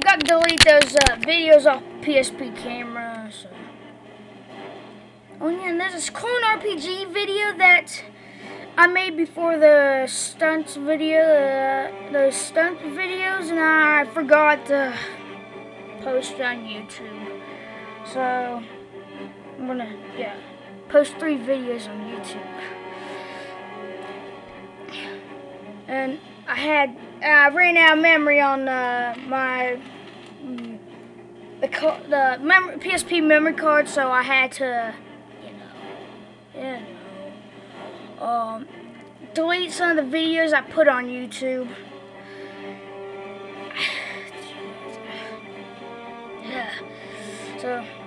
forgot to delete those videos off PSP camera. So. Oh yeah, and there's this clone RPG video that I made before the stunts video, the stunt videos, and I forgot to post it on YouTube. So I'm gonna post 3 videos on YouTube. And I ran out of memory on the PSP memory card, so I had to, delete some of the videos I put on YouTube. Yeah. So.